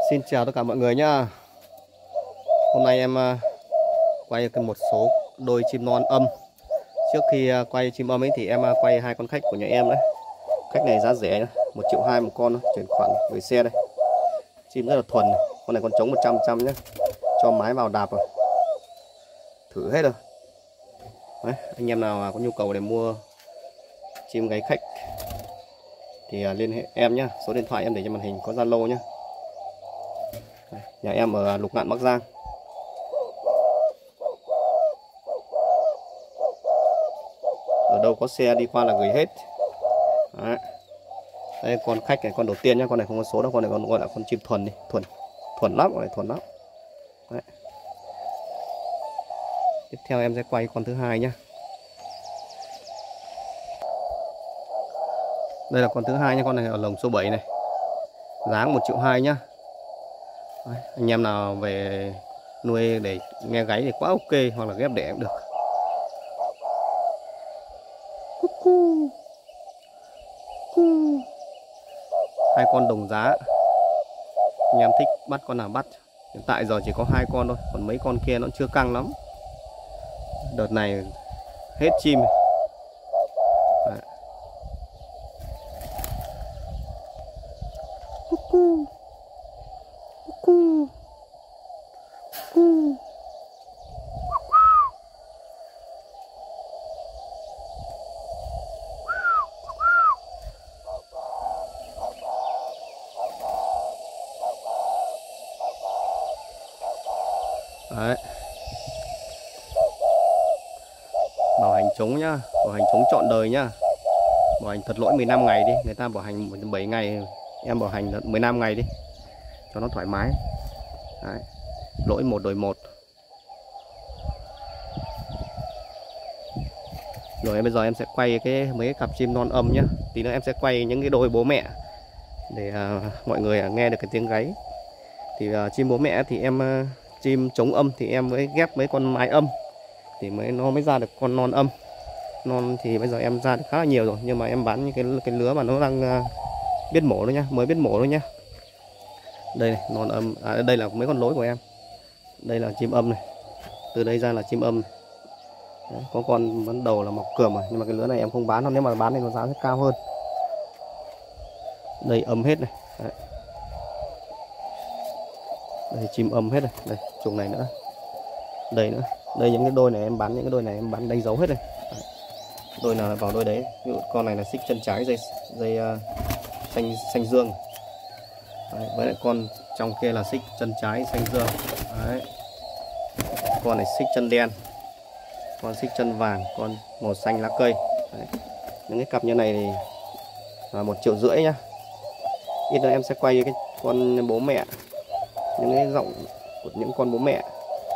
Xin chào tất cả mọi người nhá. Hôm nay em quay một số đôi chim non âm. Trước khi quay chim âm ấy thì em quay hai con khách của nhà em đấy. Khách này giá rẻ, 1,2 triệu một con, chuyển khoản gửi xe đây. Chim rất là thuần này. Con này con trống 100% nhé. Cho mái vào đạp rồi. Thử hết rồi. Đấy, anh em nào có nhu cầu để mua chim gáy khách thì liên hệ em nhé. Số điện thoại em để trên màn hình, có Zalo nhé. Nhà em ở Lục Ngạn, Bắc Giang. Ở đâu có xe đi qua là gửi hết. Đấy. Đây con khách này, con đầu tiên nhá, con này không có số đâu, con này còn gọi là con chim thuần đi, thuần lắm, con này thuần lắm. Đấy. Tiếp theo em sẽ quay con thứ hai nhá. Đây là con thứ hai nhá, con này ở lồng số 7 này. Giá 1,2 triệu nhá. Đấy. Anh em nào về nuôi để nghe gáy thì quá ok, hoặc là ghép đẻ cũng được. Hai con đồng giá, anh em thích bắt con nào bắt. Hiện tại giờ chỉ có hai con thôi, còn mấy con kia nó chưa căng lắm. Đợt này hết chim. Đấy. Đấy. Bảo hành trống nhá, bảo hành trống trọn đời nhá. Bảo hành thật lỗi 15 ngày đi, người ta bảo hành 7 ngày, em bảo hành 15 ngày đi cho nó thoải mái. Đấy. Lỗi 1 đổi 1. Rồi bây giờ em sẽ quay mấy cái cặp chim non âm nhá. Tí nữa em sẽ quay những cái đôi bố mẹ để mọi người nghe được cái tiếng gáy. Thì chim bố mẹ thì em chim trống âm thì em mới ghép mấy con mái âm thì nó mới ra được con non âm. Non thì bây giờ em ra được khá là nhiều rồi, nhưng mà em bán những cái lứa mà nó đang biết mổ thôi nhá, mới biết mổ thôi nhá. Đây này, non âm, đây là mấy con lối của em. Đây là chim âm này, từ đây ra là chim âm này. Đấy, có con ban đầu là mọc cườm rồi, nhưng mà cái lứa này em không bán đâu, nếu mà bán thì nó giá sẽ cao hơn. Đây âm hết này. Đấy. Đây chim âm hết này, đây chuồng này nữa, đây nữa, đây những cái đôi này em bán, những cái đôi này em bán đánh dấu hết này. Đấy. Đôi nào là vào đôi đấy, ví dụ con này là xích chân trái, dây xanh dương. Đấy, với lại con trong kia là xích chân trái xanh dương. Đấy. Con này xích chân đen, con xích chân vàng, con màu xanh lá cây. Đấy. Những cái cặp như này thì là 1,5 triệu nhá. Ít nữa em sẽ quay cái con bố mẹ, những cái giọng của những con bố mẹ.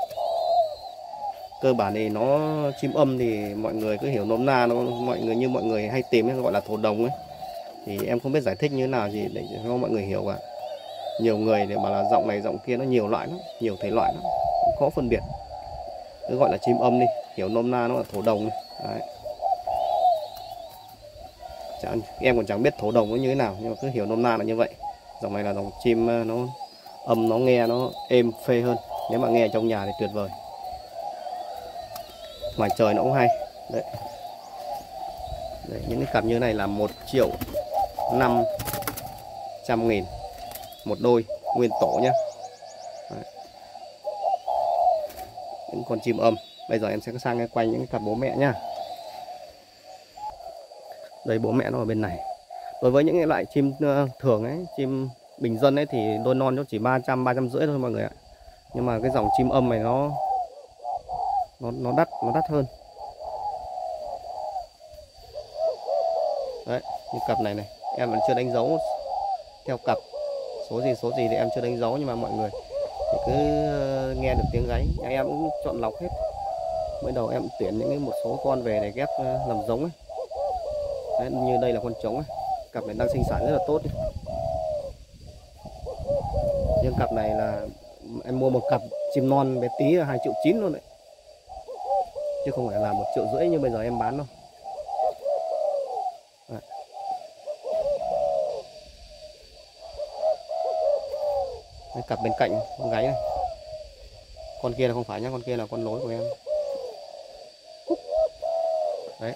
Cơ bản thì nó chim âm thì mọi người cứ hiểu nôm na, mọi người hay tìm ấy, gọi là thổ đồng ấy. Thì em không biết giải thích như thế nào gì để cho mọi người hiểu cả. Nhiều người để bảo là giọng này giọng kia, nó nhiều loại lắm, nhiều thể loại lắm, khó phân biệt. Cứ gọi là chim âm đi, hiểu nôm na nó là thổ đồng này. Đấy. Em còn chẳng biết thổ đồng nó như thế nào, nhưng mà cứ hiểu nôm na là như vậy. Dòng này là dòng chim nó âm, nó nghe nó êm phê hơn. Nếu mà nghe trong nhà thì tuyệt vời, ngoài trời nó cũng hay. Đấy. Đấy, những cái cặp như thế này là 1.500.000 một đôi nguyên tổ nhé. Đấy. Những con chim âm. Bây giờ em sẽ sang quay những cái cặp bố mẹ nhá. Đây bố mẹ nó ở bên này. Đối với những cái loại chim thường ấy, chim bình dân ấy thì đôi non nó chỉ 300, 350 thôi mọi người ạ. Nhưng mà cái dòng chim âm này nó đắt hơn. Đấy, như cặp này này, em vẫn chưa đánh dấu theo cặp, số gì thì em chưa đánh dấu, nhưng mà mọi người thì cứ nghe được tiếng gáy, em cũng chọn lọc hết. Mới đầu em tuyển một số con về để ghép làm giống ấy. Đấy, như đây là con trống ấy, cặp này đang sinh sản rất là tốt. Nhưng cặp này là em mua một cặp chim non bé tí là 2,9 triệu luôn đấy, chứ không phải là 1,5 triệu như bây giờ em bán đâu. Đấy. Cái cặp bên cạnh con gáy này, con kia là không phải nhá, con kia là con nối của em đấy.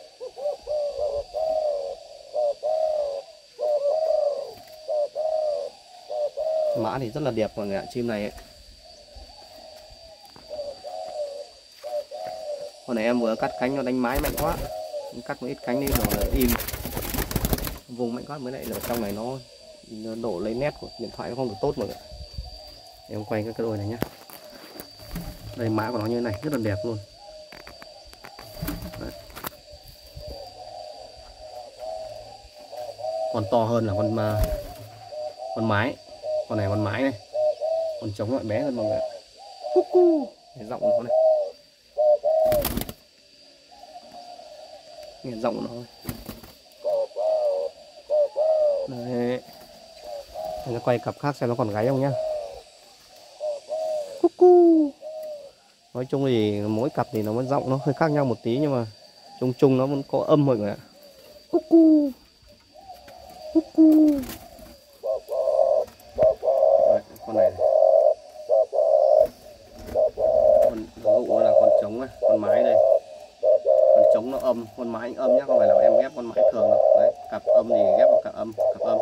Mã thì rất là đẹp mọi người ạ, chim này ấy. Con này em vừa cắt cánh nó đánh mái mạnh quá, cắt một ít cánh đi rồi im vùng mạnh quá, mới lại ở trong này nó đổ lấy nét của điện thoại nó không được tốt mọi người. Em quay cái đôi này nhá, đây mã của nó như thế này rất là đẹp luôn đấy. Còn to hơn là con mái, con này con mái này, con trống lại bé hơn mọi người. Cái giọng của nó này, nghe giọng của nó đấy. Nó quay cặp khác xem nó còn gáy không nhá. Nói chung thì mỗi cặp thì nó vẫn giọng nó hơi khác nhau một tí, nhưng mà chung chung nó vẫn có âm mọi người ạ. Đấy, con này, con dụ là con trống này, con mái đây. Con trống nó âm, con mái âm nhá, không phải là em ghép con mái thường đâu. Đấy, cặp âm thì ghép vào cặp âm.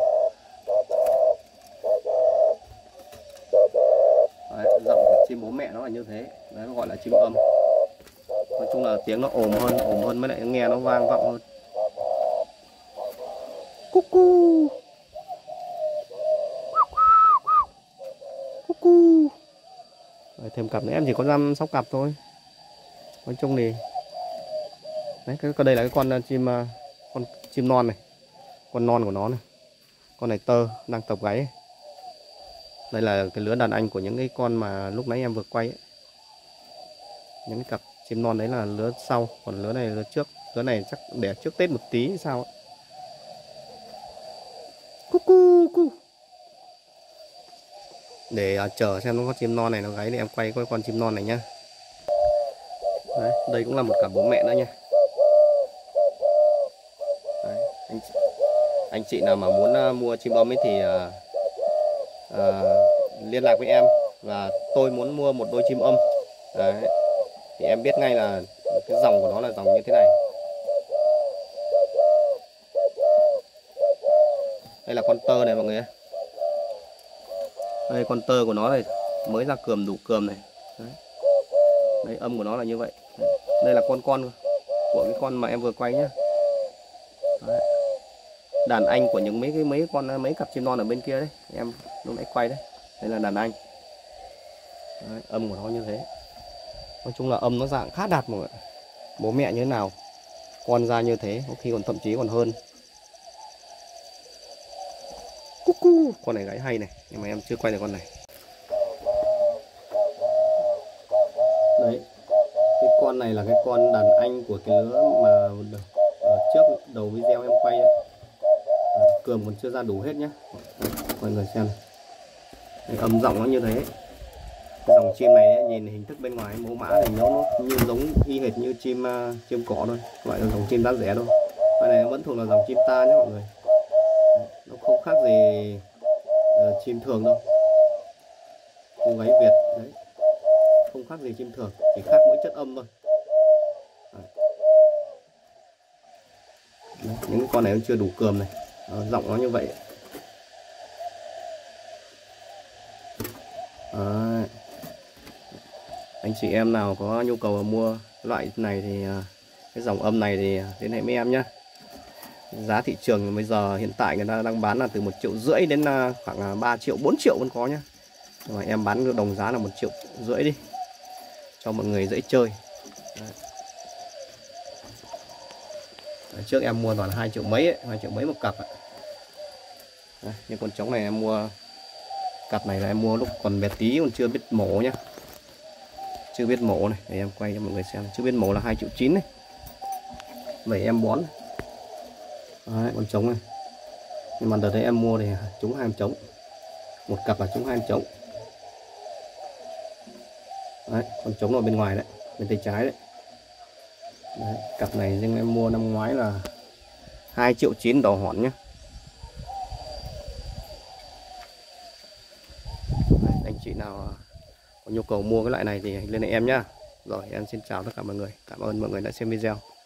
Đấy, giọng của chim bố mẹ nó là như thế, đấy nó gọi là chim âm. Nói chung là tiếng nó ồm hơn mới lại nghe nó vang vọng hơn. Đấy, thêm cặp nữa em chỉ có 5-6 cặp thôi. Nói chung thì đấy, cái đây là cái con chim non này, con non của nó này, con này tơ đang tập gáy ấy. Đây là cái lứa đàn anh của những cái con mà lúc nãy em vừa quay ấy. Những cái cặp chim non đấy là lứa sau, còn lứa này lứa trước. Lứa này chắc đẻ trước Tết một tí hay sao ấy. Để chờ xem nó có chim non này nó gáy thì em quay con chim non này nhá. Đấy, đây cũng là một cặp bố mẹ nữa nha. Đấy, anh chị nào mà muốn mua chim bông ấy thì liên lạc với em, và tôi muốn mua một đôi chim âm. Đấy, thì em biết ngay là cái dòng của nó là dòng như thế này. Đây là con tơ này mọi người. Đây con tơ của nó này, mới ra cườm đủ cườm này. Đấy. Đấy, âm của nó là như vậy. Đây là con của cái con mà em vừa quay nhá. Đấy. Đàn anh của những mấy cặp chim non ở bên kia đấy, em lúc nãy quay đấy. Đây là đàn anh. Đấy, âm của nó như thế. Nói chung là âm nó dạng khá đạt mọi người. Bố mẹ như thế nào, con ra như thế, có khi còn thậm chí còn hơn. Con này gáy hay này, nhưng mà em chưa quay được con này. Đấy, cái con này là cái con đàn anh của cái lứa mà trước đầu video em quay ấy. Cườm còn chưa ra đủ hết nhá, mọi người xem. Đấy, âm giọng nó như thế. Cái dòng chim này ấy, nhìn hình thức bên ngoài mẫu mã thì nó như giống y hệt như chim cỏ thôi, gọi là dòng chim giá rẻ thôi. Cái này vẫn thuộc là dòng chim ta nhé mọi người. Đấy, nó không khác gì chim thường đâu. Cô gáy Việt đấy, không khác gì chim thường, chỉ khác mỗi chất âm thôi. Đấy, những con này nó chưa đủ cườm này. Đó, giọng nó như vậy. Đấy. Anh chị em nào có nhu cầu mua loại này thì cái dòng âm này thì liên hệ với em nhé. Giá thị trường bây giờ hiện tại người ta đang bán là từ 1,5 triệu đến khoảng 3 triệu 4 triệu vẫn có nhá. Nhưng mà em bán đồng giá là 1,5 triệu đi, cho mọi người dễ chơi. Đấy. Đấy, trước em mua toàn 2 triệu mấy ấy, 2 triệu mấy một cặp ạ. Đấy, nhưng con trống này em mua cặp này là em mua lúc còn bé tí, còn chưa biết mổ nhá. Chưa biết mổ này, để em quay cho mọi người xem. Chưa biết mổ là 2,9 triệu này. Vậy em bón. Đấy, con trống này. Nhưng mà đợt đấy em mua thì trúng 2 em trống. Một cặp là trúng 2 em trống. Đấy, con trống ở bên ngoài đấy, bên tay trái đấy. Đấy, cặp này riêng em mua năm ngoái là 2,9 triệu đỏ hòn nhá. anh chị nào có nhu cầu mua cái loại này thì liên hệ em nhá. Rồi em xin chào tất cả mọi người, cảm ơn mọi người đã xem video.